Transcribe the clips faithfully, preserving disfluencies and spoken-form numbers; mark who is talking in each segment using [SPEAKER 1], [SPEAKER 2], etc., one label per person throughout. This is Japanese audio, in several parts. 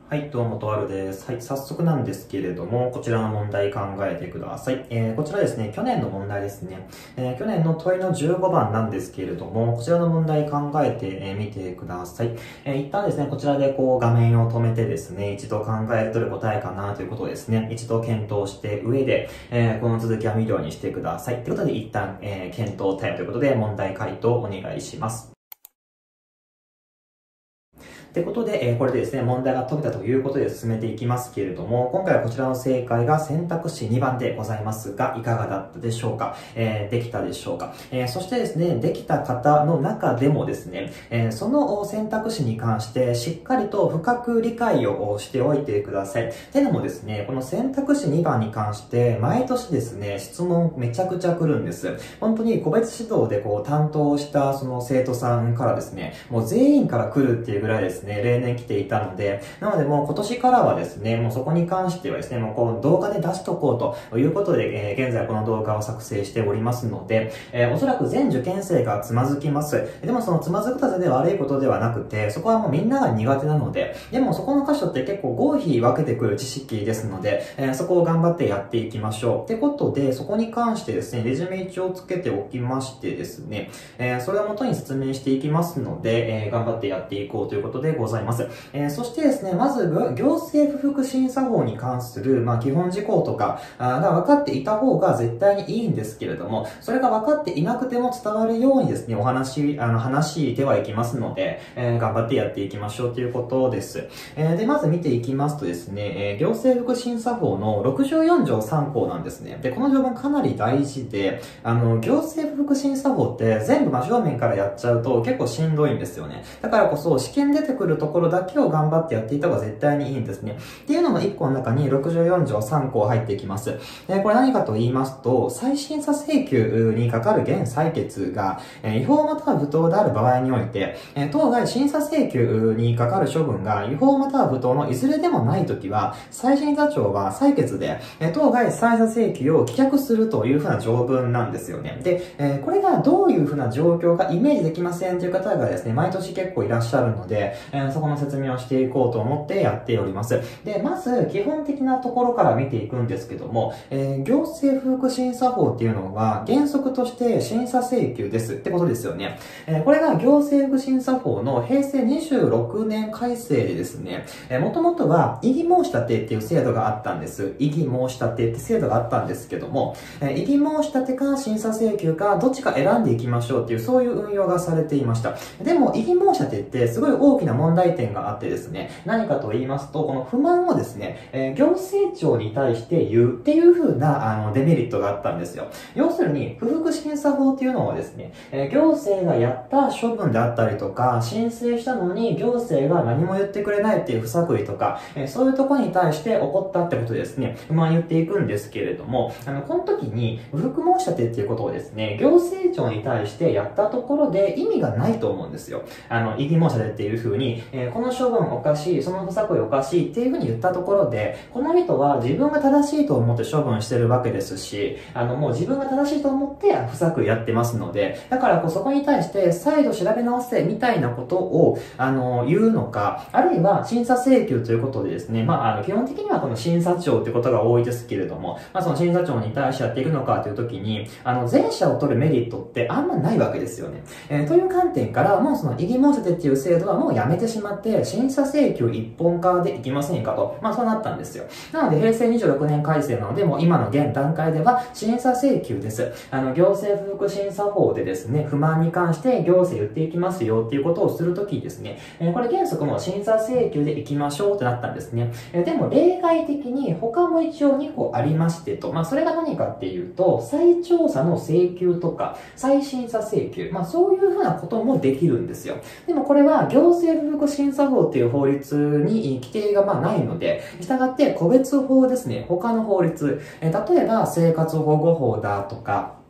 [SPEAKER 1] はい、どうも、とあるです。はい、早速なんですけれども、こちらの問題考えてください。えー、こちらですね、去年の問題ですね。えー、去年の問いのじゅうごばんなんですけれども、こちらの問題考えてみ、えー、てください。えー、一旦ですね、こちらでこう画面を止めてですね、一度考えるどれ答えかなということをですね、一度検討して上で、えー、この続きは見るようにしてください。ということで、一旦、えー、検討タイムということで、問題回答をお願いします。ということで、えー、これでですね、問題が解けたということで進めていきますけれども、今回はこちらの正解が選択肢にばんでございますが、いかがだったでしょうか、えー、できたでしょうか、えー、そしてですね、できた方の中でもですね、えー、その選択肢に関してしっかりと深く理解をしておいてください。てのもですね、この選択肢にばんに関して、毎年ですね、質問めちゃくちゃ来るんです。本当に個別指導でこう担当したその生徒さんからですね、もう全員から来るっていうぐらいですね、例年来ていたので、なのでもう今年からはですね、もうそこに関してはですね、もうこう動画で出しとこうということで、えー、現在この動画を作成しておりますので、えー、おそらく全受験生がつまずきます。でもそのつまずくたぜで悪いことではなくて、そこはもうみんなが苦手なので、でもそこの箇所って結構合否分けてくる知識ですので、えー、そこを頑張ってやっていきましょう。ってことで、そこに関してですね、レジュメ一応つけておきましてですね、えー、それを元に説明していきますので、えー、頑張ってやっていこうということでございます。えー、そしてですね、まず、行政不服審査法に関する、まあ、基本事項とかが分かっていた方が絶対にいいんですけれども、それが分かっていなくても伝わるようにですね、お話、あの、話してはいきますので、えー、頑張ってやっていきましょうということです。えー、で、まず見ていきますとですね、えー、行政不服審査法のろくじゅうよん条さん項なんですね。で、この条文かなり大事で、あの、行政不服審査法って全部真正面からやっちゃうと結構しんどいんですよね。だからこそ、試験出てくるところだけを頑張ってやっていた方が絶対にいいんですね。っていうのもいっこの中にろくじゅうよん条さん項入っていきます。で、これ何かと言いますと、再審査請求にかかる現採決が、違法または不当である場合において、当該審査請求にかかる処分が違法または不当のいずれでもないときは、再審査庁は採決で、当該再査請求を棄却するというふうな条文なんですよね。で、これがどういうふうな状況かイメージできませんという方がですね、毎年結構いらっしゃるので、そこの説明をしていこうと思ってやっております。で、まず、基本的なところから見ていくんですけども、えー、行政不服審査法っていうのは、原則として審査請求ですってことですよね。えー、これが行政不審査法の平成にじゅうろくねん改正でですね、えー、もともとは、異議申し立てっていう制度があったんです。異議申し立てって制度があったんですけども、えー、異議申し立てか審査請求か、どっちか選んでいきましょうっていう、そういう運用がされていました。でも、異議申し立てってすごい大きな問題点があってですね、何かと言いますと、この不満をですね、えー、行政庁に対して言うっていう風な、あの、デメリットがあったんですよ。要するに、不服審査法っていうのはですね、えー、行政がやった処分であったりとか、申請したのに行政が何も言ってくれないっていう不作為とか、えー、そういうところに対して起こったってことですね、不満言っていくんですけれども、あの、この時に、不服申し立てっていうことをですね、行政庁に対してやったところで意味がないと思うんですよ。あの、異議申し立てっていう風に、えー、この処分おかしい、その不作為おかしいっていう風に言ったところで、この人は自分が正しいと思って処分してるわけですし、あの、もう自分が正しいと思って不作為やってますので、だからこうそこに対して再度調べ直せみたいなことを、あの、言うのか、あるいは審査請求ということでですね、まあ、あの、基本的にはこの審査庁ってことが多いですけれども、まあ、その審査庁に対してやっていくのかという時に、あの、前者を取るメリットってあんまないわけですよね。えー、という観点から、もうその異議申し立てっていう制度はもうやめてしまって、審査請求一本化でいきませんかと。まあそうなったんですよ。なので平成にじゅうろくねん改正なので、もう今の現段階では審査請求です。あの、行政不服審査法でですね、不満に関して行政言っていきますよっていうことをするときにですね、えー、これ原則も審査請求でいきましょうってなったんですね。えー、でも例外的に他も一応にこありましてと、まあそれが何かっていうと、再調査の請求とか、再審査請求、まあそういうふうなこともできるんですよ。でもこれは行政不服審査法っていう法律に規定がまあないので、従って個別法ですね、他の法律、え例えば生活保護法だとか、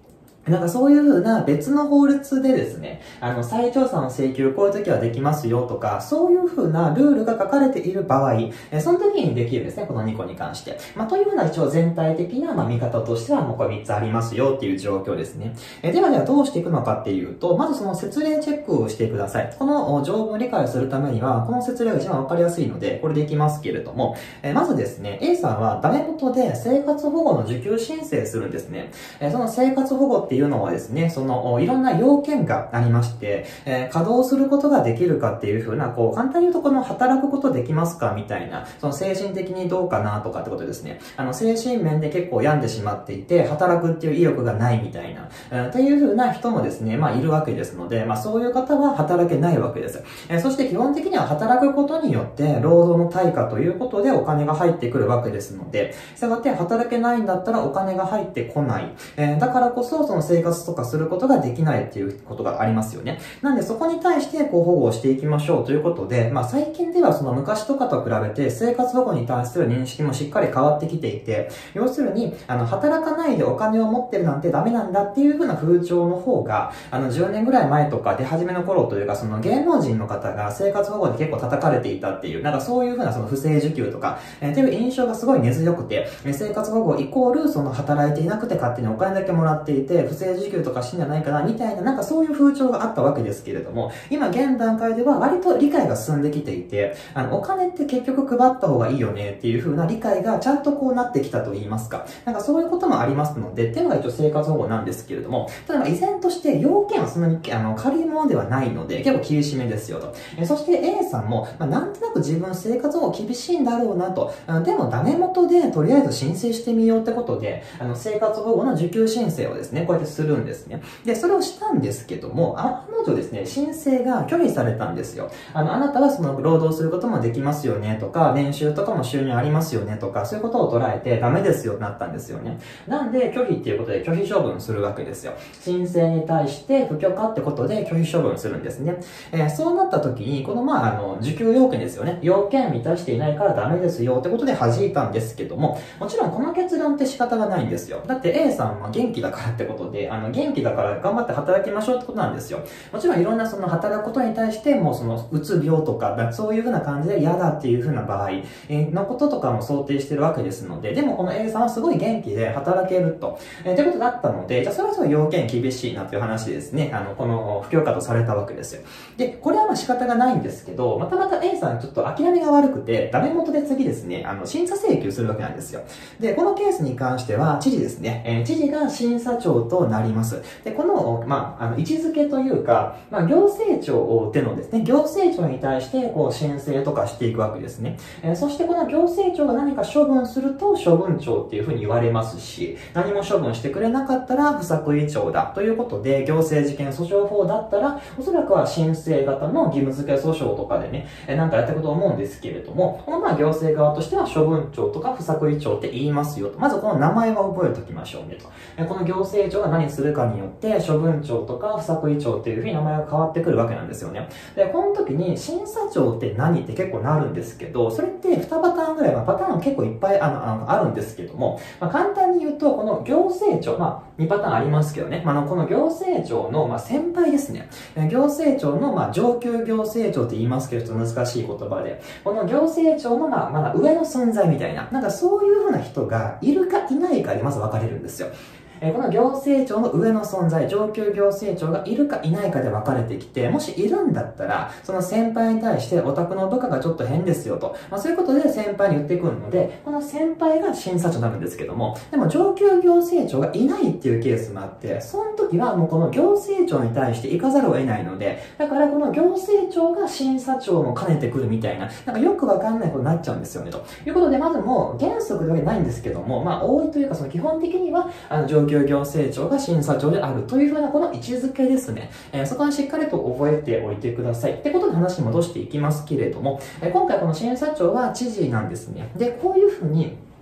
[SPEAKER 1] なんかそういう風な別の法律でですね、あの、再調査の請求こういう時はできますよとか、そういう風なルールが書かれている場合、えその時にできるんですね、このにこに関して。まあ、という風な一応全体的な、まあ、見方としてはもうこれみっつありますよっていう状況ですね。えではではどうしていくのかっていうと、まずその説明チェックをしてください。この条文を理解するためには、この説明が一番わかりやすいので、これでいきますけれども、えまずですね、A さんはダメ元で生活保護の受給申請するんですね。えその生活保護っていうのはですね、その、いろんな要件がありまして、えー、稼働することができるかっていうふうな、こう、簡単に言うとこの働くことできますかみたいな、その精神的にどうかなとかってことですね。あの、精神面で結構病んでしまっていて、働くっていう意欲がないみたいな、えー、っていうふうな人もですね、まあ、いるわけですので、まあ、そういう方は働けないわけです。えー、そして基本的には働くことによって、労働の対価ということでお金が入ってくるわけですので、したがって働けないんだったらお金が入ってこない。えー、だからこそ、その生活とかすることができないっていうことがありますよね。なんでそこに対してこう保護をしていきましょうということで、まあ最近ではその昔とかと比べて生活保護に対する認識もしっかり変わってきていて、要するに、あの、働かないでお金を持ってるなんてダメなんだっていう風な風潮の方が、あの、じゅうねんぐらい前とか出始めの頃というか、その芸能人の方が生活保護で結構叩かれていたっていう、なんかそういう風なその不正受給とか、えー、っていう印象がすごい根強くて、生活保護イコールその働いていなくて勝手にお金だけもらっていて、不正受給とかしてんじゃないかな、みたいな、なんかそういう風潮があったわけですけれども、今現段階では割と理解が進んできていて、あの、お金って結局配った方がいいよねっていう風な理解がちゃんとこうなってきたと言いますか。なんかそういうこともありますので、っていうのが一応生活保護なんですけれども、ただ依然として要件はそんなにあの軽いものではないので、結構厳しめですよと。えそして A さんも、まあ、なんとなく自分生活保護厳しいんだろうなと。あのでもダメ元でとりあえず申請してみようってことで、あの生活保護の受給申請をですね、こうやってするんですね。で、それをしたんですけども、あの女ですね、申請が拒否されたんですよ。あの、あなたはその労働することもできますよねとか、年収とかも収入ありますよねとか、そういうことを捉えてダメですよってなったんですよね。なんで拒否っていうことで拒否処分するわけですよ。申請に対して不許可ってことで拒否処分するんですね。えー、そうなった時に、このまあ、あの、受給要件ですよね。要件満たしていないからダメですよってことで弾いたんですけども、もちろんこの結論って仕方がないんですよ。だって A さんは元気だからってことで、あの、元気だから頑張って働きましょうってことなんですよ。もちろんいろんなその働くことに対してもそのうつ病とか、そういう風な感じで嫌だっていう風な場合のこととかも想定してるわけですので、でもこの A さんはすごい元気で働けると、えー、ってことだったので、じゃあそれはその要件厳しいなっていう話でですね、あの、この不許可とされたわけですよ。で、これはまあ仕方がないんですけど、またまた A さんちょっと諦めが悪くて、ダメ元で次ですね、あの、審査請求するわけなんですよ。で、このケースに関しては、知事ですね、えー、知事が審査長となります。で、この、まあ、あの、位置づけというか、まあ、行政庁でのですね、行政庁に対して、こう、申請とかしていくわけですね。えー、そしてこの行政庁が何か処分すると、処分庁っていうふうに言われますし、何も処分してくれなかったら、不作為庁だということで、行政事件訴訟法だったら、おそらくは申請型の義務付け訴訟とかでね、えー、なんかやっていくと思うんですけれども、このまあ、行政側としては処分庁とか不作為庁って言いますよと。まずこの名前は覚えておきましょうねと。えー、この行政庁が何するかによって、処分庁とか不作為庁っていうふうに名前が変わってくるわけなんですよね。で、この時に審査庁って何って結構なるんですけど、それってにパターンぐらい、まあ、パターン結構いっぱいあのあのあるんですけども、まあ、簡単に言うと、この行政庁、まあ、にパターンありますけどね、まあ、のこの行政庁の、まあ、先輩ですね。行政庁の、まあ、上級行政庁って言いますけど、ちょっと難しい言葉で、この行政庁の、まあ、まだ上の存在みたいな、なんかそういう風な人がいるかいないかでまず分かれるんですよ。えー、この行政庁の上の存在、上級行政庁がいるかいないかで分かれてきて、もしいるんだったら、その先輩に対してお宅の部下がちょっと変ですよと、まあ、そういうことで先輩に言ってくるので、この先輩が審査長になるんですけども、でも上級行政庁がいないっていうケースもあって、その時はもうこの行政庁に対して行かざるを得ないので、だからこの行政庁が審査長も兼ねてくるみたいな、なんかよくわかんないことになっちゃうんですよねと。いうことで、まずもう原則ではないんですけども、まあ多いというかその基本的には、あの上級行政庁が審査長であるというふうなこの位置づけですね。えー、そこはしっかりと覚えておいてください。ってことで話に戻していきますけれども、えー、今回この審査長は知事なんですね。で、こういうふうに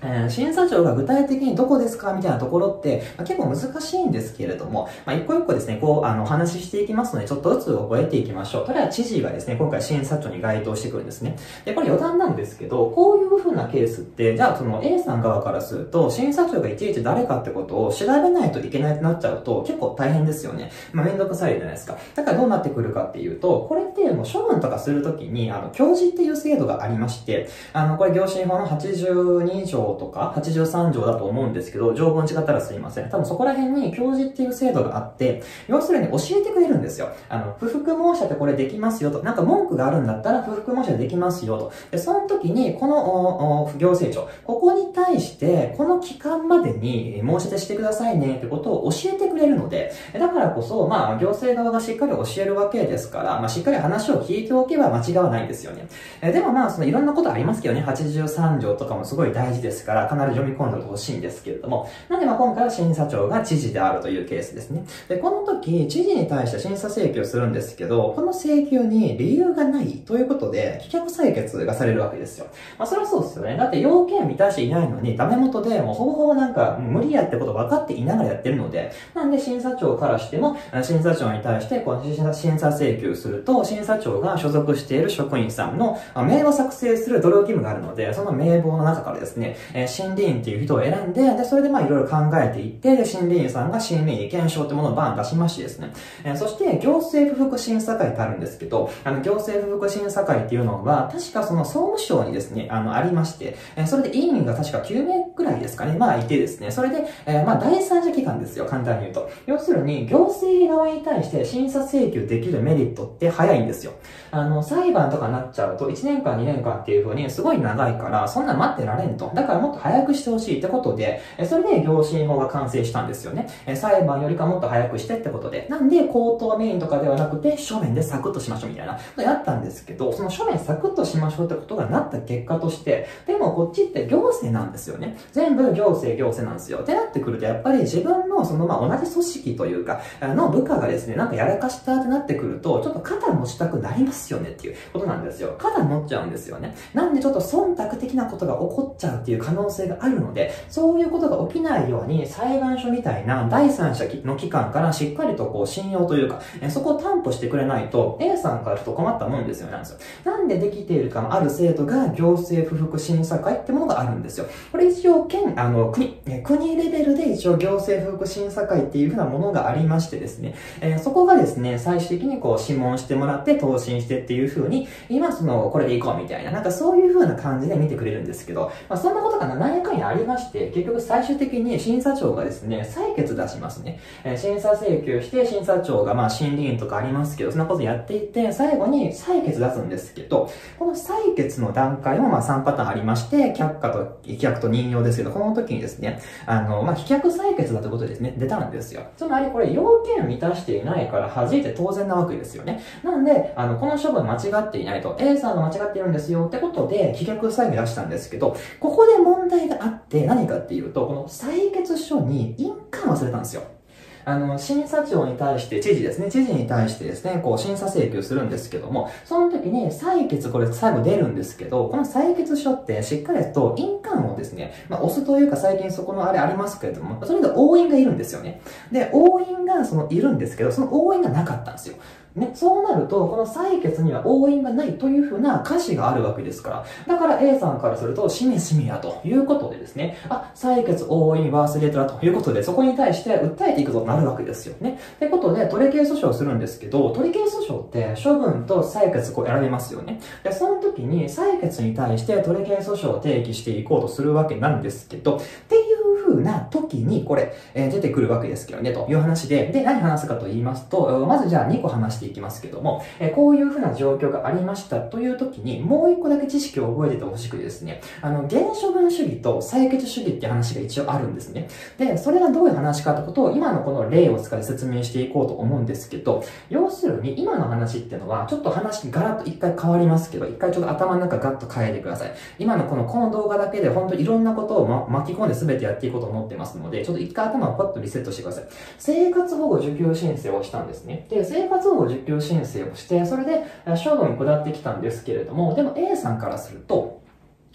[SPEAKER 1] えー審査庁が具体的にどこですかみたいなところって、まあ、結構難しいんですけれども、まあ、一個一個ですね、こう、あの、お話ししていきますので、ちょっとずつ覚えていきましょう。とりあえず知事がですね、今回審査庁に該当してくるんですね。で、これ余談なんですけど、こういう風なケースって、じゃあその A さん側からすると、審査庁がいちいち誰かってことを調べないといけないとなっちゃうと、結構大変ですよね。まあ、めんどくさいじゃないですか。だからどうなってくるかっていうと、これってもう処分とかするときに、あの、教示っていう制度がありまして、あの、これ業審法のはちじゅうに条とか、はちじゅうさん条だと思うんですけど、条文違ったらすいません。多分そこら辺に教示っていう制度があって、要するに教えてくれるんですよ。あの、不服申し立てこれできますよと。なんか文句があるんだったら不服申し立てできますよと。で、その時に、この、おお行政庁、ここに対して、この期間までに申し立てしてくださいねってことを教えてくれるので、だからこそ、まあ、行政側がしっかり教えるわけですから、まあ、しっかり話を聞いておけば間違わないんですよね。えでもまあ、そのいろんなことありますけどね、はちじゅうさん条とかもすごい大事ですから、必ず読み込んでほしいんですけれども、なんでまあ今回は審査庁が知事であるというケースですね。で、この時、知事に対して審査請求するんですけど、この請求に理由がないということで、棄却採決がされるわけですよ。まあ、それはそうですよね。だって要件満たしていないのに、ダメ元でもうほぼほぼなんか無理やってこと分かっていながらやってるので、なんで審査庁からしても、審査庁に対してこの審査請求すると、審査庁が所属している職員さんの名簿を作成する努力義務があるので、その名簿の中からですね、えー、審理員っていう人を選んで、で、それでまあいろいろ考えていって、で、審理員さんが審理員検証ってものをバーン出しましてですね、えー、そして行政不服審査会ってあるんですけど、あの、行政不服審査会っていうのは、確かその総務省にですね、あの、ありまして、えー、それで委員が確かきゅうめいくらいですかね、まあいてですね、それで、えー、まあ第三者機関ですよ、簡単に言うと。要するに、行政側に対して審査請求できるメリットって早いんですよ。あの、裁判とかになっちゃうと、いちねんかんにねんかんっていう風にすごい長いから、そんな待ってられんと。だからもっと早くしてほしいってことで、それで行審法が完成したんですよね。裁判よりかもっと早くしてってことで。なんで、口頭メインとかではなくて、書面でサクッとしましょうみたいなことやったんですけど、その書面サクッとしましょうってことがなった結果として、でもこっちって行政なんですよね。全部行政行政なんですよ。ってなってくると、やっぱり自分のそのまあ同じ組織というか、あの部下がですね、なんかやらかしたってなってくると、ちょっと肩持ちたくなりますよねっていうことなんですよ。肩持っちゃうんですよね。なんでちょっと忖度的なことが起こっちゃうっていう可能性があるので、そういうことが起きないように裁判所みたいな第三者の機関からしっかりとこう信用というか、そこを担保してくれないと A さんからちょっと困ったもんですよね。なんですよ。なんでできているかのある制度が行政不服審査会ってものがあるんですよ。これ一応県、あの国、国レベルで一応行政不服審査会っていうふうなものがありましてですね、えー、そこがですね、最終的にこう諮問してもらって答申してっていうふうに、今そのこれでいこうみたいな、なんかそういうふうな感じで見てくれるんですけど、まあ、そんなことが何やかんやありまして、結局最終的に審査庁がですね、採決出しますね。えー、審査請求して、審査庁がまあ審理員とかありますけど、そんなことやっていって、最後に採決出すんですけど、この採決の段階もまあさんパターンありまして、却下と棄却と任用ですけど、この時にですね、あの、まあ、棄却採決だということですね、出たんですよ。つまりこれ要件満たしていないから弾いて当然なわけですよね。なので、あの、この処分間違っていないと、A さんが間違っているんですよってことで、棄却採決出したんですけど、ここで問題があって何かっていうと、この採決書に印鑑忘れたんですよ。あの、審査庁に対して、知事ですね、知事に対してですね、こう、審査請求するんですけども、その時に採決、これ最後出るんですけど、この採決書ってしっかりと印鑑をですね、まあ、押すというか最近そこのあれありますけれども、それで押印がいるんですよね。で、押印がそのいるんですけど、その押印がなかったんですよ。ね、そうなると、この採決には押印がないというふうな歌詞があるわけですから。だから A さんからすると、しめしめやということでですね、あ、採決押印忘れてたということで、そこに対して訴えていくぞとなるわけですよね。ということで、取り消し訴訟をするんですけど、取り消し訴訟って処分と採決こう選べますよね。で、その時に採決に対して取り消し訴訟を提起していこうとするわけなんですけど、っていう風な時にこれ、えー、出てくるわけですけどね、という話で、で、何話すかと言いますと、まずじゃあにこ話していきますけども、えー、こういう風な状況がありましたという時に、もういっこだけ知識を覚えててほしくてですね、あの、原処分主義と採決主義って話が一応あるんですね。で、それがどういう話かってことを今のこの例を使って説明していこうと思うんですけど、要するに今の話っていうのは、ちょっと話ガラッと一回変わりますけど、一回ちょっと頭の中ガッと変えてください。今のこのこの動画だけで本当にいろんなことを、ま、巻き込んで全てやっていこうと思ってますので、ちょっと一回頭をパッとリセットしてください。生活保護受給申請をしたんですね。で、生活保護受給申請をして、それで処分下ってきたんですけれども、でも A さんからすると、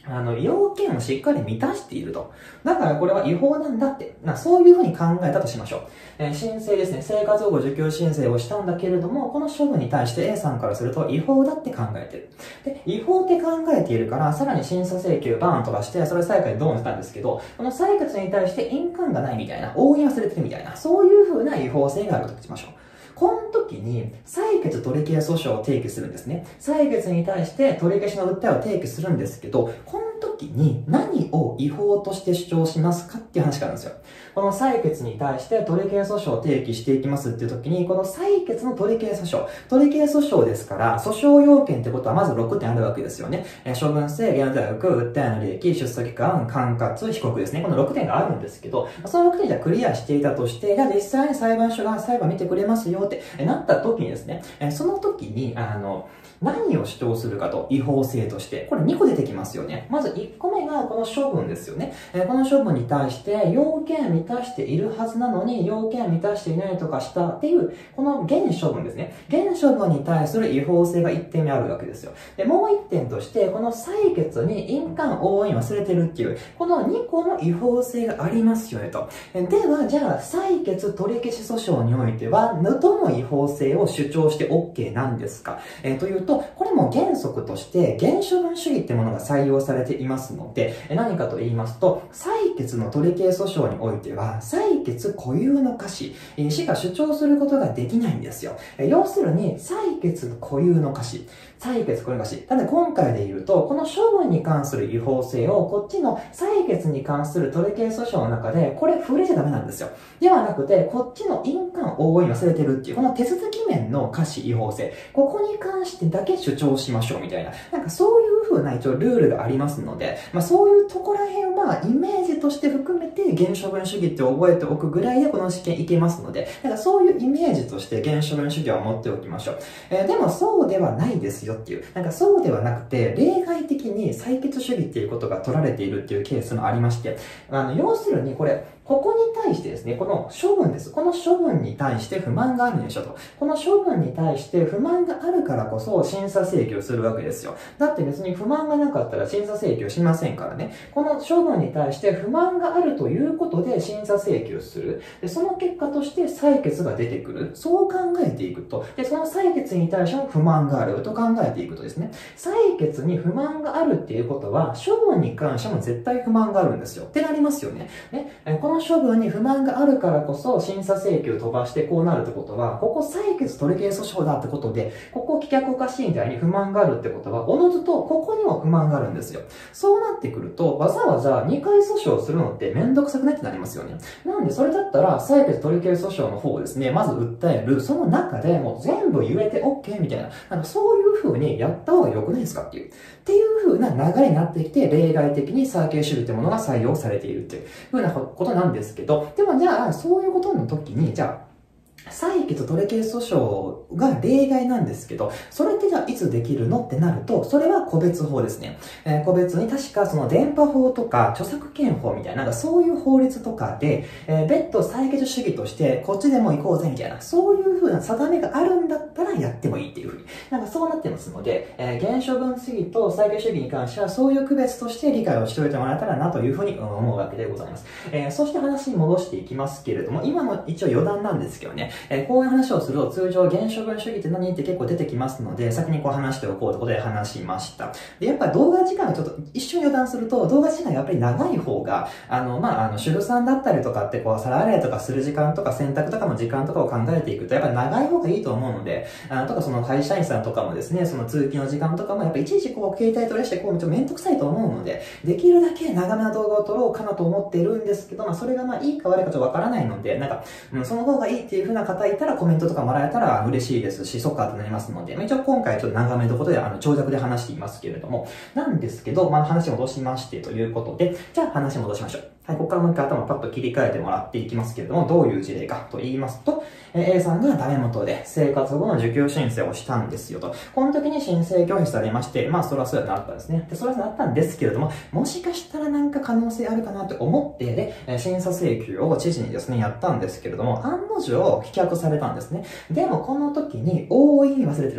[SPEAKER 1] あの、要件をしっかり満たしていると。だからこれは違法なんだって。なそういうふうに考えたとしましょう。えー、申請ですね。生活保護受給申請をしたんだけれども、この処分に対して A さんからすると違法だって考えてる。で、違法って考えているから、さらに審査請求バーンと出して、それ再開ドーンしたんですけど、この採決に対して印鑑がないみたいな、応援忘れてるみたいな、そういうふうな違法性があるとしましょう。この時に、採決取り消し訴訟を提起するんですね。採決に対して取り消しの訴えを提起するんですけど、この時に何を違法として主張しますかっていう話があるんですよ。この採決に対して取り消し訴訟を提起していきますっていう時に、この採決の取り消し訴訟。取り消し訴訟ですから、訴訟要件ってことはまずろくてんあるわけですよね。え処分性、現在額、訴えの利益、出訴期間、管轄、被告ですね。このろくてんがあるんですけど、そのろくてんじゃクリアしていたとして、じゃあ実際に裁判所が裁判見てくれますよってなった時にですね、その時に、あの、何を主張するかと、違法性として。これにこ出てきますよね。まずいっこめがこの処分ですよね。えこの処分に対して要件満たしているはずなのに、要件満たしていないとかしたっていう、この現処分ですね。現処分に対する違法性がいってんめあるわけですよ。で、もういってんとして、この採決に印鑑押印忘れてるっていう、このにこの違法性がありますよねと。では、じゃあ、採決取り消し訴訟においては、どの違法性を主張して OK なんですか、えー、というと、これも原則として原処分主義ってものが採用されていますので、何かと言いますと、採決の取り消し訴訟においては、採決固有の可視しか主張することができないんですよ。要するに、採決固有の可視。採決固有の可視。ただ今回で言うと、この処分に関する違法性を、こっちの採決に関する取り消し訴訟の中で、これ触れちゃダメなんですよ。ではなくて、こっちの印鑑押印忘れてるっていう、この手続き面の可視違法性。ここに関してだけ主張しましょうみたいな。なんかそういう風な一応ルールがありますので、まあそういうとこら辺をまあイメージとして含めて原処分主義って覚えておくぐらいでこの試験いけますので、なんかそういうイメージとして原処分主義は持っておきましょう。えー、でもそうではないですよっていう。なんかそうではなくて、例外的に採決主義っていうことが取られているっていうケースもありまして、あの、要するにこれ、ここに対してですね、この処分です。この処分に対して不満があるでしょと。この処分に対して不満があるからこそ審査請求するわけですよ。だって別に不満がなかったら審査請求しませんからね。この処分に対して不満があるということで審査請求する。で、その結果として採決が出てくる。そう考えていくと。で、その採決に対しても不満があると考えていくとですね。採決に不満があるっていうことは、処分に関しても絶対不満があるんですよ。ってなりますよね。ね、この処分に不満があるからこそ審査請求飛ばしてこうなるってことは、ここ採決取り消し訴訟だってことで、ここ棄却おかしいみたいに不満があるってことは、おのずとここにも不満があるんですよ。そうなってくると、わざわざにかい訴訟するのってめんどくさくねってなりますよね。なんでそれだったら、採決取り消し訴訟の方をですね、まず訴える、その中でもう全部言えて OK みたいな、なんかそういう風にやった方が良くないですかっていう。っていう風な流れになってきて、例外的にサーケル主義ってものが採用されているっていう風なことなんですけど、でもじゃあ、そういうことの時に、じゃあ、採決取り消し訴訟が例外なんですけど、それってじゃあいつできるのってなると、それは個別法ですね。えー、個別に確かその電波法とか著作権法みたいな、なんかそういう法律とかで、えー、別途採決主義としてこっちでも行こうぜみたいな、そういう風な定めがあるんだったらやってもいいっていう風に、なんかそうなってますので、えー、原処分主義と採決主義に関してはそういう区別として理解をしておいてもらえたらなという風に思うわけでございます。えー、そして話に戻していきますけれども、今も一応余談なんですけどね、えー、こういう話をすると通常原処分主義って何って結構出てきますので、先にこう話しておこうということで話しました。で、やっぱり動画時間がちょっと一瞬余談すると、動画時間がやっぱり長い方が、あの、まあ、あの、主婦さんだったりとかってこう、皿洗いとかする時間とか洗濯とかの時間とかを考えていくと、やっぱり長い方がいいと思うので、あとかその会社員さんとかもですね、その通勤の時間とかもやっぱいちいちこう、携帯取りしてこう、ちょっとめんどくさいと思うので、できるだけ長めな動画を撮ろうかなと思っているんですけど、まあ、それがまあ、いいか悪いかちょっとわからないので、なんか、うん、その方がいいっていう風な方いたらコメントとかもらえたら嬉しいですし、そっかってなりますので、一応今回ちょっと長めのことで、あの、長尺で話していますけれども、なんですけど、まあ、話戻しましてということで、じゃあ話戻しましょう。はい、ここからもう一回頭パッと切り替えてもらっていきますけれども、どういう事例かと言いますと、え A さんがダメ元で生活保護の受給申請をしたんですよと。この時に申請拒否されまして、まあそれはそうなったんですね。で、それはそうなったんですけれども、もしかしたらなんか可能性あるかなって思って、で、審査請求を知事にですね、やったんですけれども、案の定棄却されたんですね。でもこの時に押印忘れてるんですよ。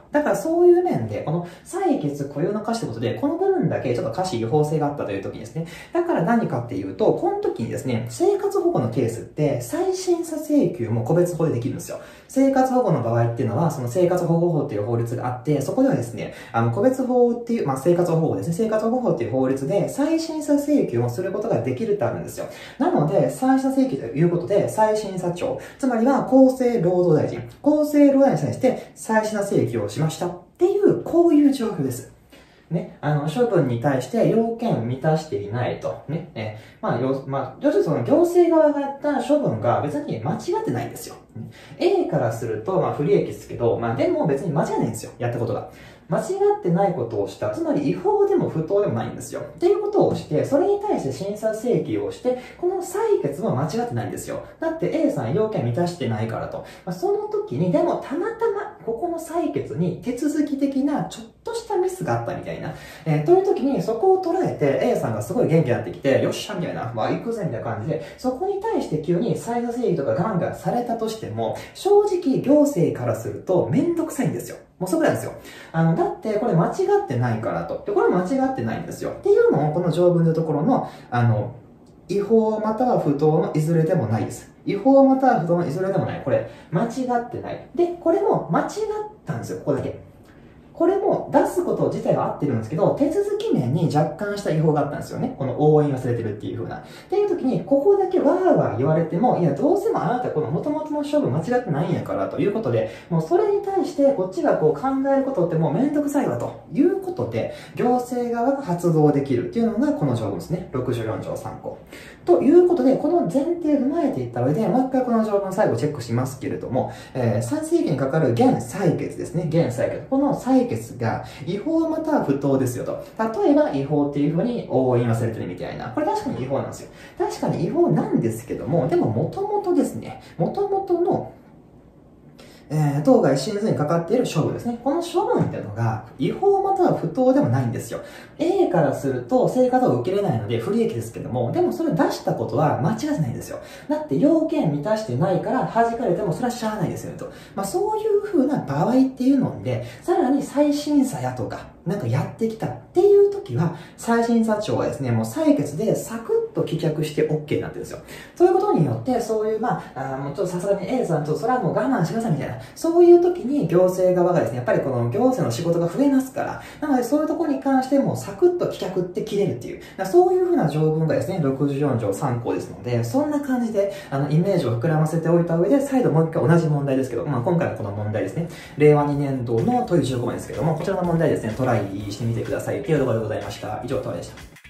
[SPEAKER 1] だからそういう面で、この採決固有の可視ということで、この部分だけちょっと可視違法性があったという時にですね、だから何かっていうと、この時にですね、生活保護のケースって再審査請求も個別法でできるんですよ。生活保護の場合っていうのは、その生活保護法っていう法律があって、そこではですね、あの、個別法っていう、まあ、生活保護法ですね、生活保護法っていう法律で再審査請求をすることができるってあるんですよ。なので、再審査請求ということで、再審査庁、つまりは厚生労働大臣、厚生労働大臣に対して再審査請求をしましたっていう、こういう状況です。ね、あの、処分に対して要件満たしていないと。ね、えまあ、よ、まあ、要するにその行政側がやった処分が別に間違ってないんですよ。A からすると、まあ、不利益ですけど、まあ、でも別に間違いないんですよ。やったことが。間違ってないことをした。つまり違法でも不当でもないんですよ。っていうことをして、それに対して審査請求をして、この採決も間違ってないんですよ。だって A さん要件満たしてないからと。まあ、その時に、でもたまたま、ここの採決に手続き的なちょっとしたミスがあったみたいな。えー、という時に、そこを捉えて A さんがすごい元気になってきて、よっしゃみたいな、まあ行くぜみたいな感じで、そこに対して急に再査請求とかガンガンされたとしても、正直行政からするとめんどくさいんですよ。もうそこなんですよ。あの、だってこれ間違ってないからと。で、これ間違ってないんですよ。っていうのをこの条文のところの、あの、違法または不当のいずれでもないです。違法または不当のいずれでもない。これ、間違ってない。で、これも間違ったんですよ。ここだけ。これも出すこと自体は合ってるんですけど、手続き面に若干した違法があったんですよね。この応援忘れてるっていう風な。っていう時に、ここだけわーわー言われても、いや、どうせもあなたこの元々の処分間違ってないんやからということで、もうそれに対してこっちがこう考えることってもうめんどくさいわということで、行政側が発動できるっていうのがこの条文ですね。ろくじゅうよん条さん項。ということで、この前提を踏まえていった上で、もう一回この条文最後チェックしますけれども、えー、再請求にかかる現採決ですね。現採決。この採決が違法または不当ですよと。例えば違法っていうふうに応援忘れてるみたいな。これ確かに違法なんですよ。確かに違法なんですけども、でも元々ですね、元々のえー、当該審査にかかっている処分ですね。この処分っていうのが、違法または不当でもないんですよ。A からすると、生活を受けれないので不利益ですけども、でもそれを出したことは間違ってないんですよ。だって要件満たしてないから弾かれてもそれはしゃあないですよねと。まあそういう風な場合っていうので、さらに再審査やとか、なんかやってきたっていう時は、再審査庁はですね、もう採決でサクッと棄却して OK になってるんですよ。そういうことによって、そういう、まあ、あもうちょっとさすがに A さんとそれはもう我慢してくださいみたいな、そういう時に行政側がですね、やっぱりこの行政の仕事が増えますから、なのでそういうところに関してもサクッと棄却って切れるっていう、そういう風な条文がですね、ろくじゅうよん条さん項ですので、そんな感じで、あの、イメージを膨らませておいた上で、再度もう一回同じ問題ですけど、まあ今回のこの問題ですね、れいわにねん度の問いじゅうごばんですけども、こちらの問題ですね、トライしてみてください。というところでございました。以上、トライでした。